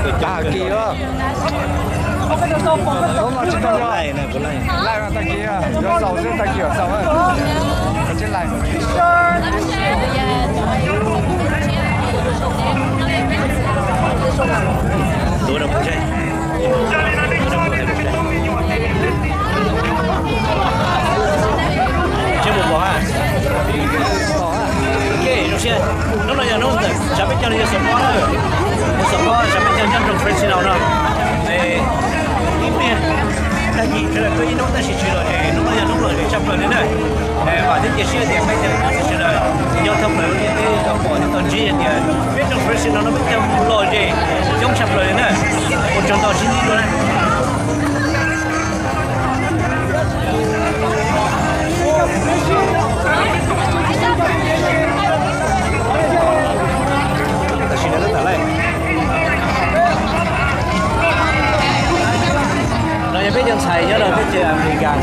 Đà kỳ đó. Đúng mà chỉ cần lại này, lại là ta kia, do sầu sẽ ta kia sầu ấy. Cái trên lại. Đồ đâu cũng chơi. Chưa một bỏ à? Ok, đầu tiên, nó là nhà nông dân, chả biết cho nên sắm hoa rồi, sắm hoa, chả biết cho nhân trồng fresh nào nào, này, này, cái gì, cái cái nông dân chỉ chơi rồi, nông dân nông rồi, chăm rồi đấy này, và đến giờ xưa thì mấy giờ chơi rồi, giao thông rồi, cái đồng hồ thì còn gì thì biết trồng fresh nào nó biết trồng lòi gì, trồng chăm rồi đấy này, một trồng tàu chín đi rồi này. Rồi biết dân xài nhớ là biết chơi làm gì càng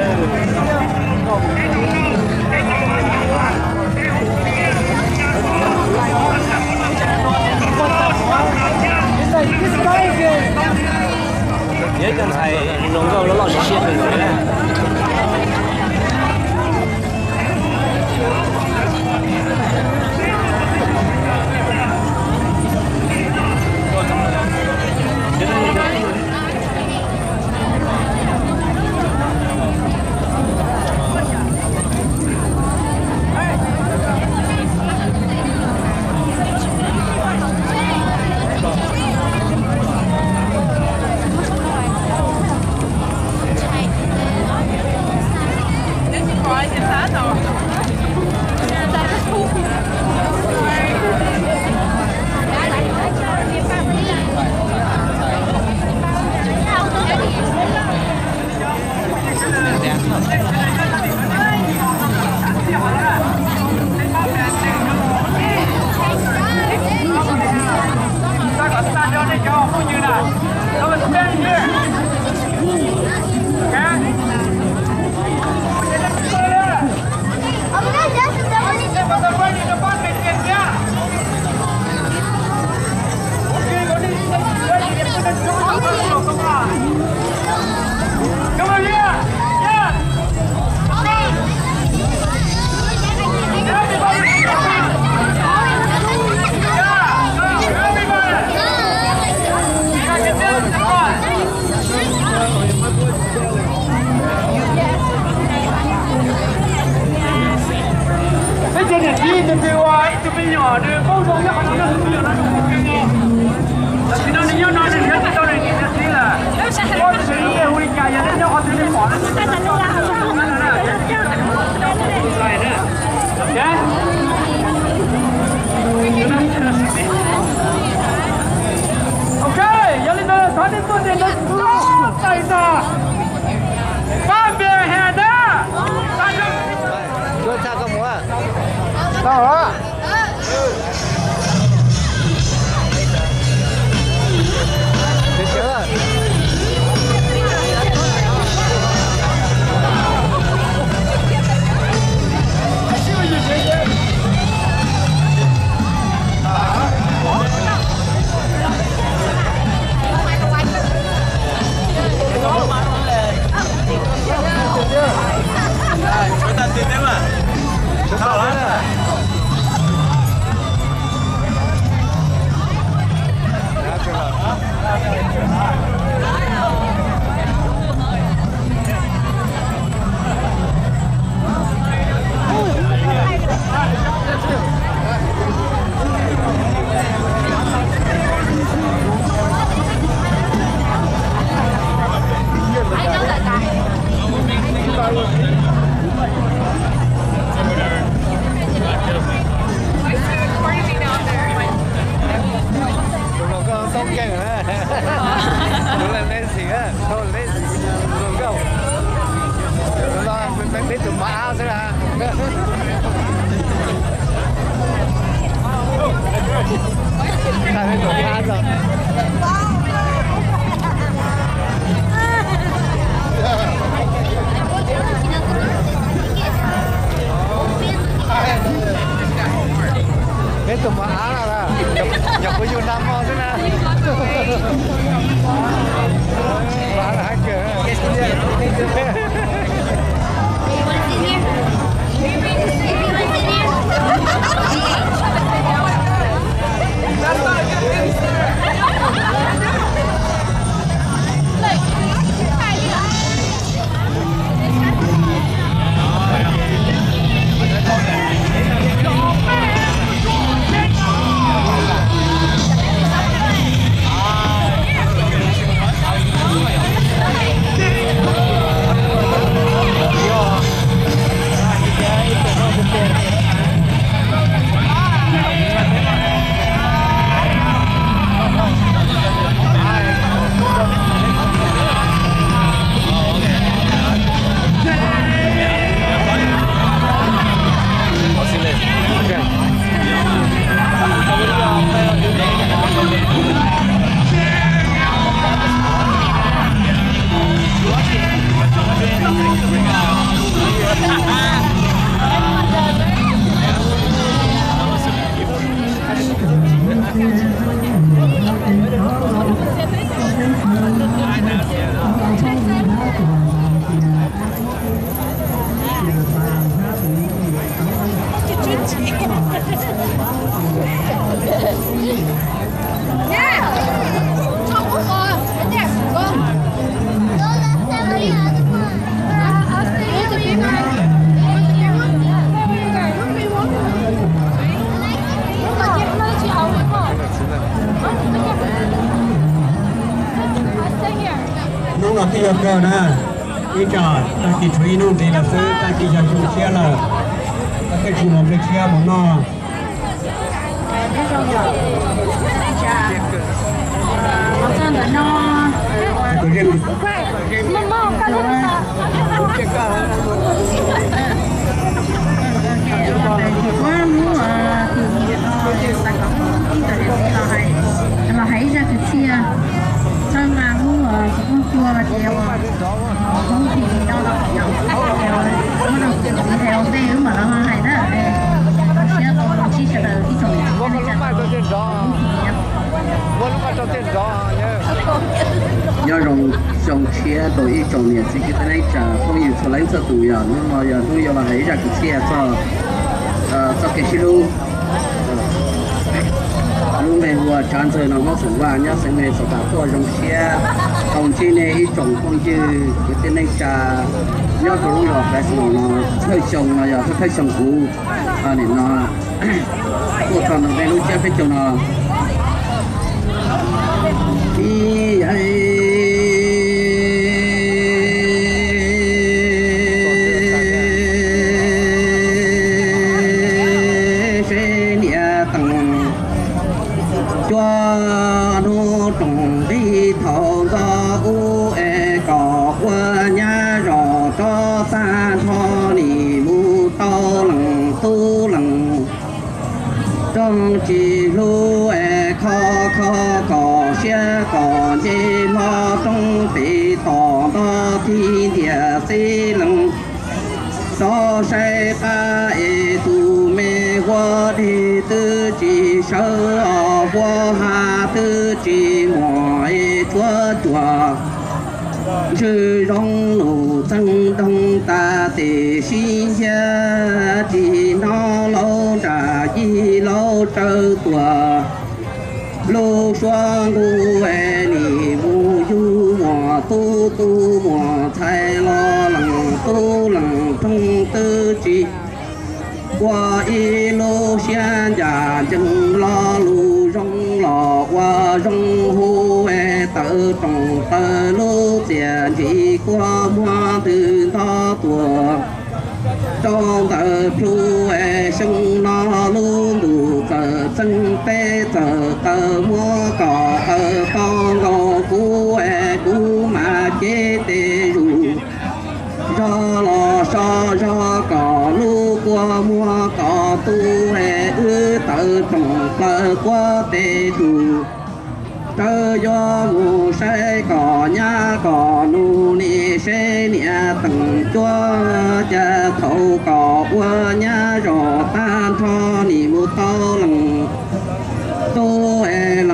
nhớ dân xài nông dân nó lo gì xuyên được rồi đấy. Cái tụi mà á là nhập với Việt Nam ngon thế nào nông là cái giờ nè cái trò ta chỉ truy nông thì làซื้อta chỉ giờ dùng xe là cái chỉ một cái xe một nó cái riêng mà hãy ra cái chia xong là mua cũng chua và theo không thì đâu đâu theo nó đâu theo đây mà nó hay đó sẽ có chi sẽ là cái chỗ 我们买到点少，我们买到点少呢。 do rồng chia đổi ý trồng nhiệt thì cái này trả không nhiều số lấy cho tủ giờ nhưng mà giờ tôi giờ là thấy ra cái chia cho cái xí lu lúc này vừa chán rồi nó có sủng vàng nhá sinh này số tám tuổi rồng chia còn chi này ý trồng không chứ cái này trả nhớ cái lúc đó cái số nó hơi trồng là giờ hơi trồng cũ để nó của còn ở đây lúc chia phải trồng nó đi ấy chỉ lu khó có xe có gì mà trong bị tỏ đó thì địa sĩ lăng so sai ba tu mê hoa đi tư chỉ sơ hoa hà tư chỉ mọi chúa chư rong nụ tăng đông ta tề xin gia thì nó lâu trả y lâu trơ tùa lô xoa ngu e nì mu du mò tu mò thay lo lằng tu lằng thông tư chi qua y lô xian già chân lo lu rong lò qua rong hu e tự trồng tơ lô tiền chỉ qua mua từ to tuổi trong tờ plu e sông nó lu đủ tờ chân tê tờ mua cỏ tờ con gò cú e cú mà chế tê rù do lò so do cỏ lu qua mua cỏ tu e tờ trồng tờ qua tê rù tơ do mù say cỏ nhá cỏ nụ nị xe nịa tầng chua cha thâu cỏ qua nhá rò tan cho nị mù tao lằng tô e lằng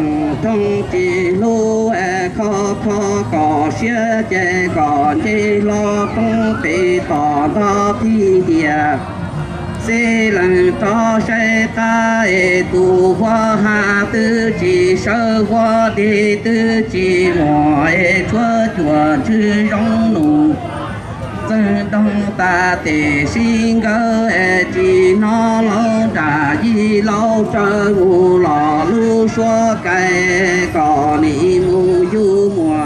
trong chỉ lu khó khó có xe chạy còn chỉ lo tung bị tỏ ra thi địa sẽ lần cho sẽ ta tu hoa hạ tư chỉ sơ hoa đi tư chỉ mọi chúa chùa chư rong nụ dân đông ta để xin gỡ chỉ nó lâu trả gì lâu trời mù lò lưu xóa cây có ni mù du mùa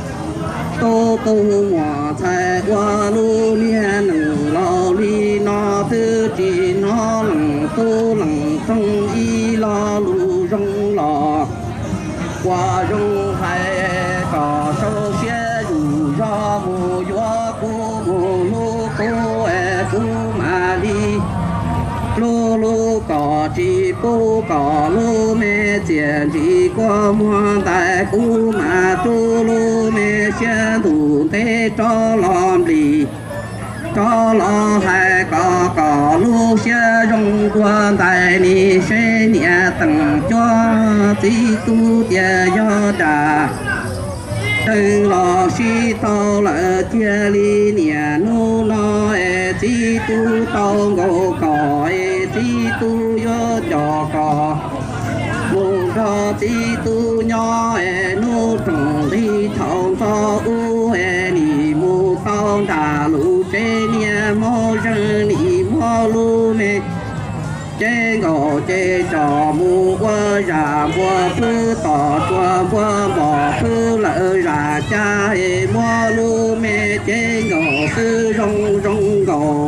tô tô mùa thay qua lưu liên nừng lâu li nó tư chỉ nó lằng tu lằng trong y lo lưu rong lò qua rong hay có sâu xe dù do mù gió cũ mù lu cô cũ mà đi lu lu có chỉ bố có lu mẹ tiền chỉ qua mua tại cũ mà tu lu mẹ xe đủ thế cho làm đi cho lo hay có lu xe rong qua tại ni xe nhà tầng cho tí tu tiền do trả đừng lo si tao là chia li nhà nu nó tí tu tao ngô cò tí tu yo cho cò mù cho tí tu nhỏ nu trồng đi thòng cho u ni mù tao đã lù trên nhà mò rừng ni mò lu mê chế ngộ chế trò mu qua ra qua phư tỏ qua qua bỏ phư lợi ra cha mua lu mê chế ngộ phư rong rong ngộ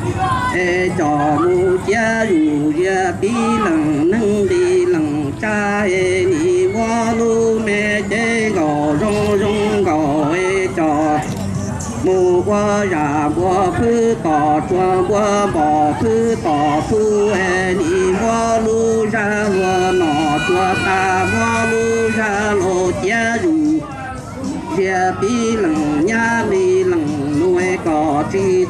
trò mu cha dù ra tí lần nâng đi lần cha ni mua lu mê chế ngộ rong rong ngộ trò mù qua ra qua phư tỏ qua bỏ phư tỏ phư ni qua lu ra qua nọ chua ta qua lu ra lô cha dù chia bi lần nha mi lần nuôi có chỉ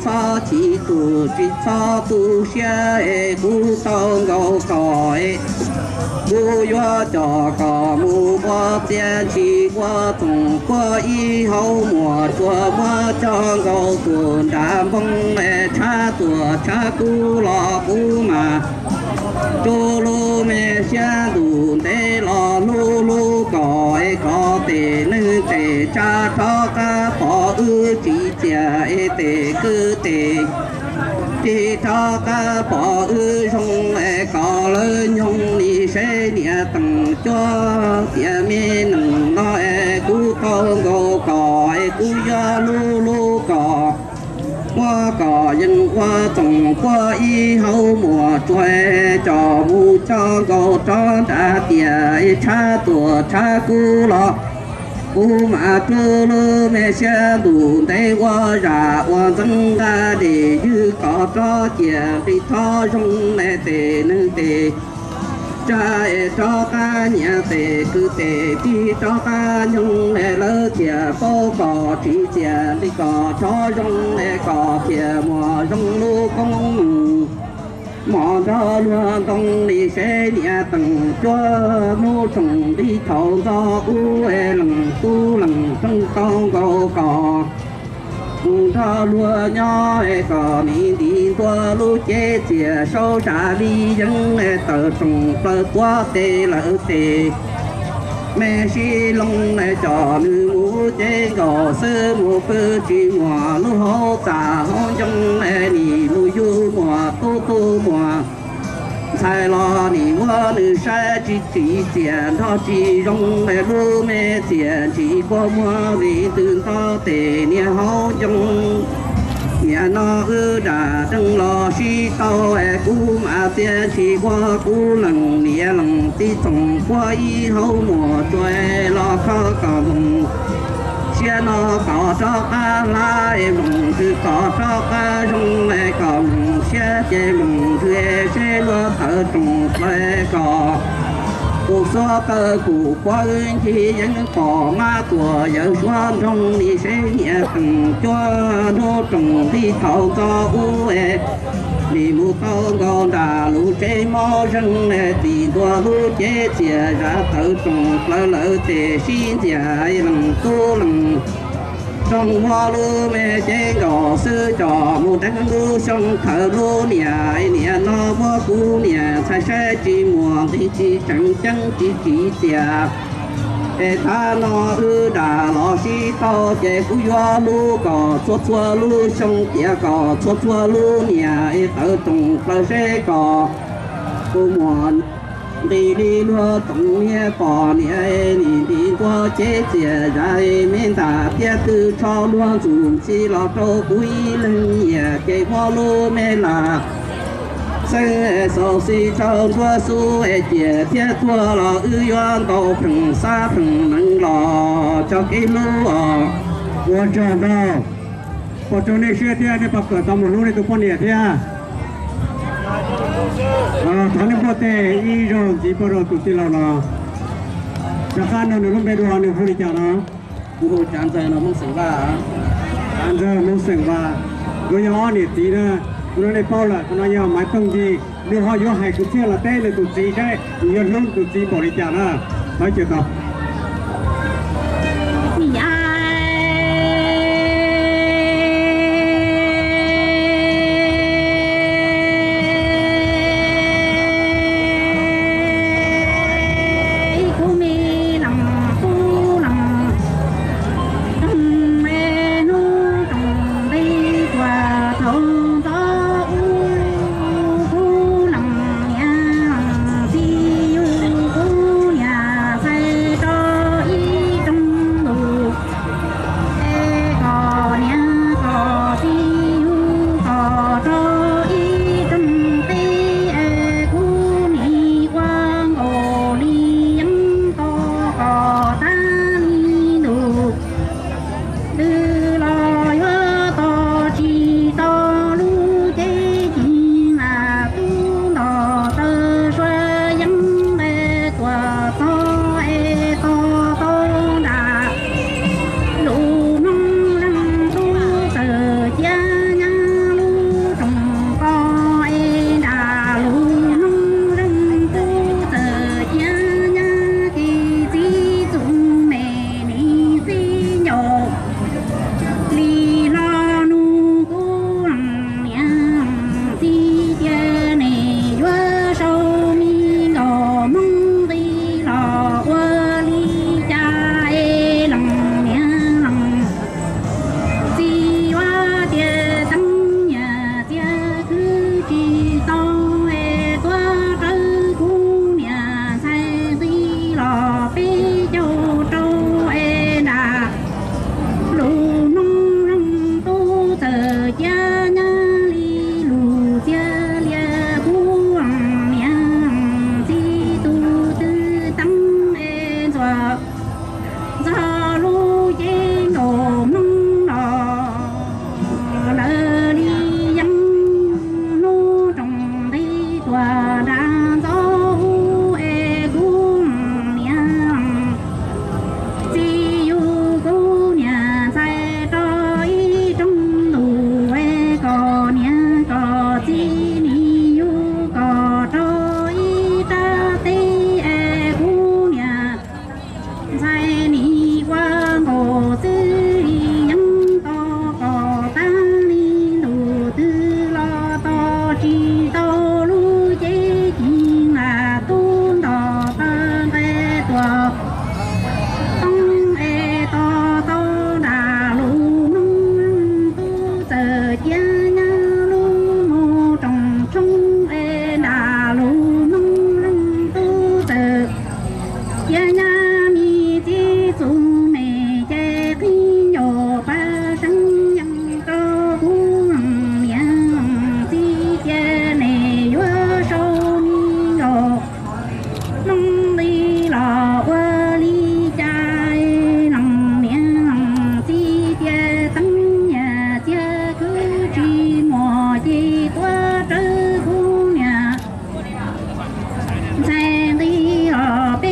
cho tu xe cú tao ngô còi bu yo cho có mu qua tiền chỉ qua tung qua y hậu mùa chùa qua cho ngô tuần đàm bông cha tua cha cú lo cú mà chu lu mẹ xa đủ để lo lu lu còi có thể nữ thể cha cho ca bỏ ư chỉ chia thể cứ thể chỉ cho ca bỏ ư xong có lớn nhung đi sẽ địa tầng cho địa mê nâng nó cú con ngô còi cú do lu lu cò qua cò dân qua trồng qua y hậu mùa chuối cho mu cho gầu cho trả tiền cha tua cha cú lo cú mà chu lu mẹ xe đủ để qua ra qua dân ta để dư có cho tiền đi thọ trong mẹ tề nâng tề cha cho ta nhà tề cứ tề đi cho ta nhung mẹ lỡ tiền phố cò chỉ tiền đi cò cho trong mẹ cò tiền mùa trong lu công mò cho luôn tông đi xe nhà tầng cho nô trồng đi thầu do u lần tu lần trong con gầu cò cho lúa nhỏ có mình đi tua lúa chế chia sâu trả đi dân tờ trồng tờ qua tê lỡ tê mẹ xí lông cho nữ mũ chế gò sơ mũ phư chỉ mùa lúa hô tà hô trong nì mũ du mùa tu mùa sai lo nì mua nữ sai chỉ tiền cho chỉ rong lúa mẹ tiền chỉ qua mua vì từ to tề nia hô trong nhà nó ư đã đừng lo si tao cú mà tiền chỉ qua cú lần nia lần tí trồng qua y hậu mùa chuối lo khó cầm xe nó có cho ca la mừng cứ có cho ca rong cầm xe chế mừng thuê xe lo thở trồng thuê cò cuộc số cơ cụ qua ơn thì dân bỏ ma của giờ xoan trong đi sẽ nhẹ thằng cho nó trồng đi thầu cho u đi mua cao con đà lũ chế mò rừng này thì tua lũ chế chia ra tự trồng lỡ lỡ để xin dài lần tu lần trong hoa lũ mẹ chế đỏ sư trò một đánh lũ trong thở lũ nhà nhà nó vô cú nhà sai sai chỉ mùa thì chỉ chẳng chẳng chỉ tiệt để ta nó đà lo xí tao chế cú hoa lũ cỏ chua lũ trong kia cỏ chua lũ nhà tự trồng lỡ sẽ cỏ cú mùa đi đi lúa trồng nhẹ bỏ nhẹ đi qua chế chia ra miền ta phía tư cho lúa dùng chỉ lo trâu quý lên nhẹ cái hoa lúa mẹ là sinh sầu si cho lúa su chia phía tua lo yuan tàu phẳng xa phẳng nâng lo cho cái lúa 我知道，我做那些的那把个咱们弄的都不捏的。他那不得一种基本上都知道了。这看到那种别的话，你会讲了？ 不会讲这那么生吧？ 讲这能生吧？我要你提呢，我那里包了，我那要买东西，你好要还是这了带了都知噻，你要弄都知不理讲了，没知道。 在里边。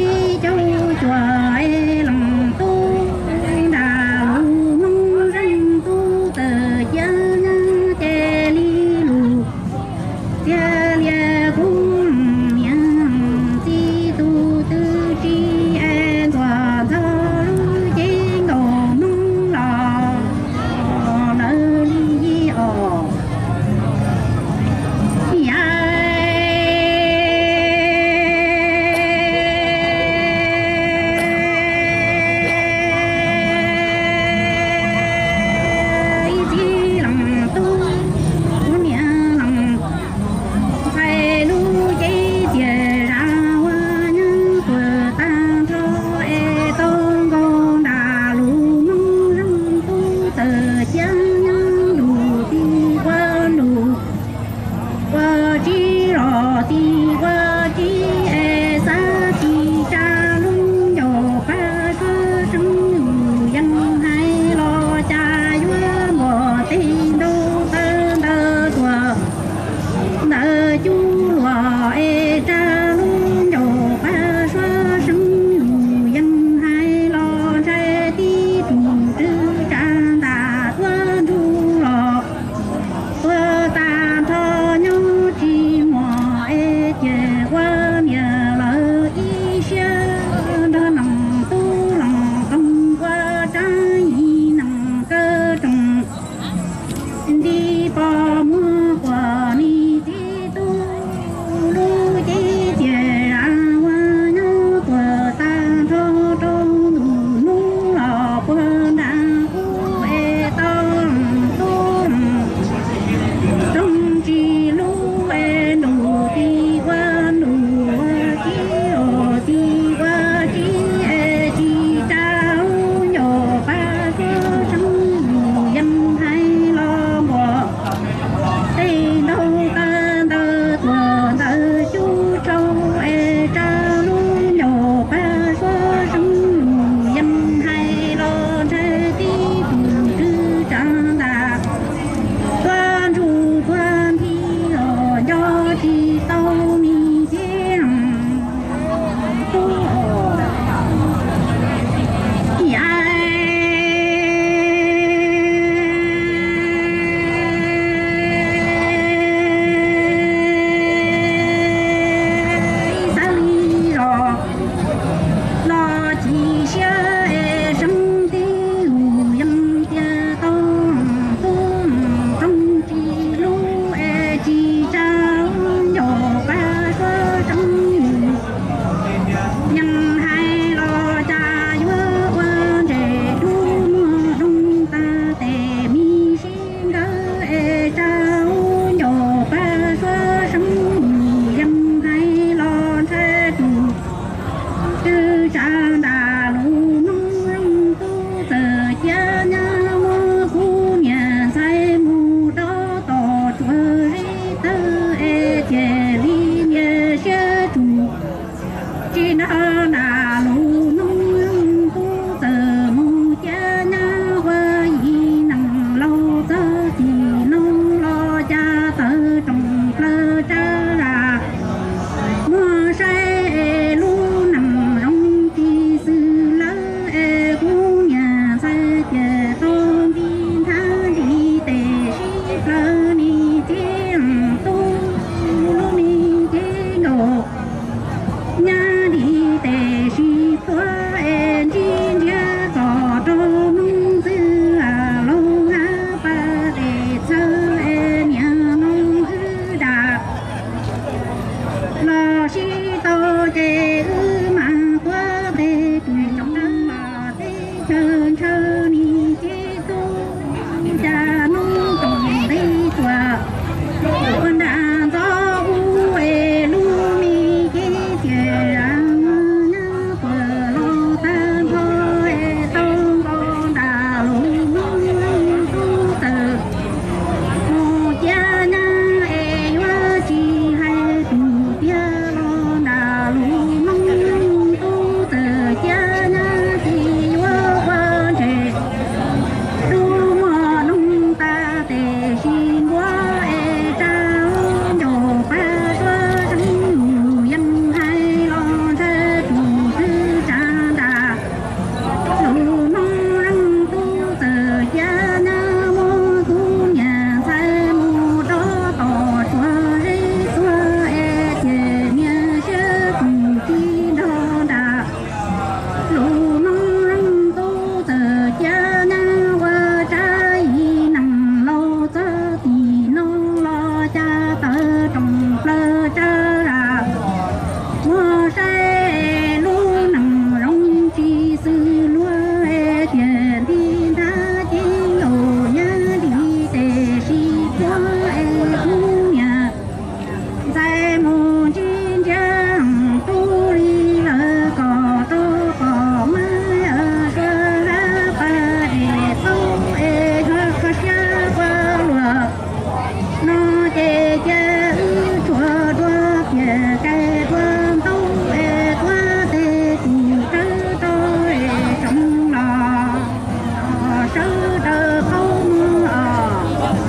chân chân đi chế tu cha nông trồng đi qua con đã gió u e lu mi chế chế răng nhớ qua lo tan thôi tông con đã lu tu từ một cha na e hoa chi hay tu bia lo đã lu tu từ cha na chi hoa quan chế du mò nung ta tề xin hoa e trao nhổ ba đoa trắng dân hay lo thế chủ thư cha đà lu nông răng tu từ cha na mô tu nhà thay mô đó tỏ chua rê chua e chê nhà chê cùng chi đó đà lu nông răng tu từ cha na qua trái nằm lo chớ thì nông lo cha tớ trồng lơ chớ ra hoa xe lu nằm rong chi sư lúa e tiền đi tha chi đồ nhớ đi tề si qua e khu nhà在母亲家肚里了个都好嘛呀，说啦把的走哎，可下过了，那姐姐捉捉别该捉都哎，抓的不知道哎什了，手的好啊，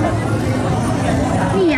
你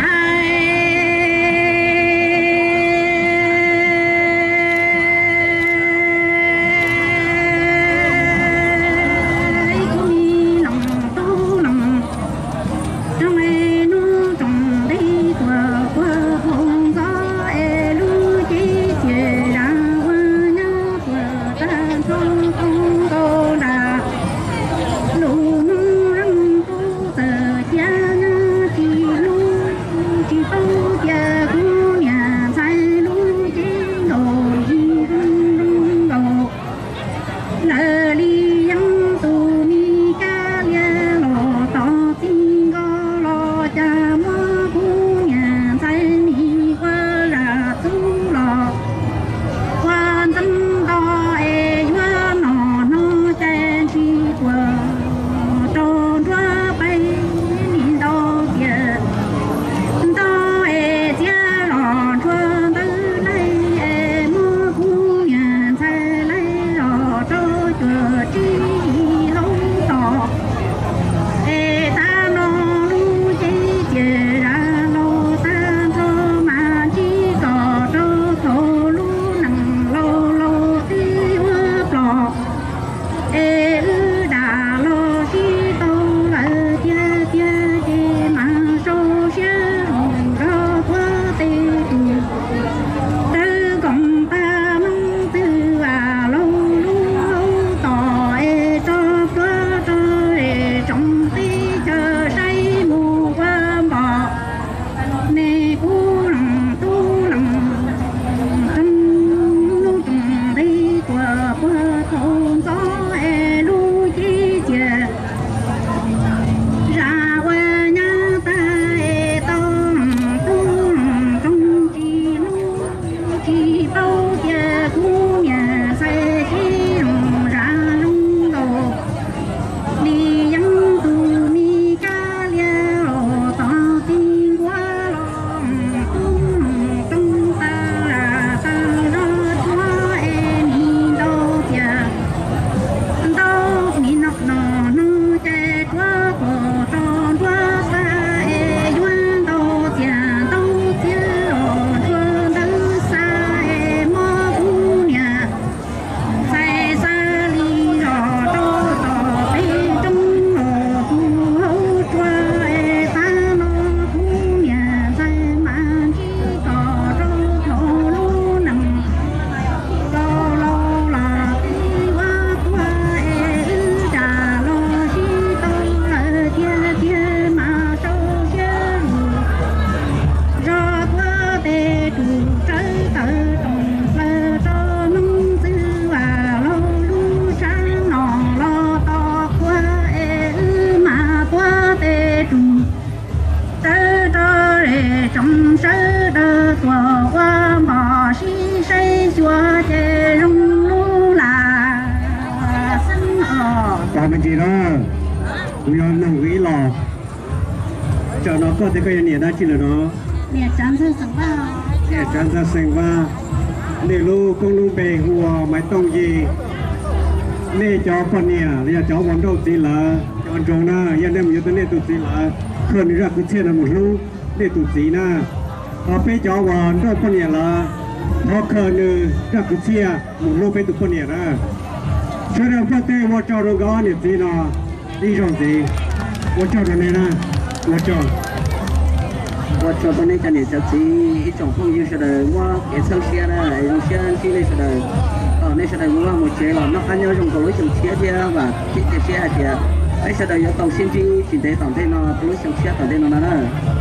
trong sơ đơ tua qua mò xí say chùa chè rung lu là sân ở còn mình chỉ đó người nông nghĩ lò cho nó có thể cái nhiệt đã chỉ là nó nè chán sơ sẵn vào nhiệt chán ra sinh va để lu công lu bề hùa máy tông gì nè cho con nè bây giờ cháu vẫn đâu gì là chọn trâu na giờ nem nhiều tới nè tụt gì là khơi ra cứ chơi là một lu nè tụt gì na họ phải cháu vẫn đâu con nè là họ khơi nữa ra cứ chơi một lu phải tụt con nè ra cho nên phải tới một cháu rồi có nè gì nó đi rồi gì một cháu rồi nè na một cháu 我做的那家呢，就是一种风就是的，我给手写的，用写起来是的，那是的我没写了，那按照用个路上写的吧，写的，那是的要到现在现在当天呢，路上写当天呢那。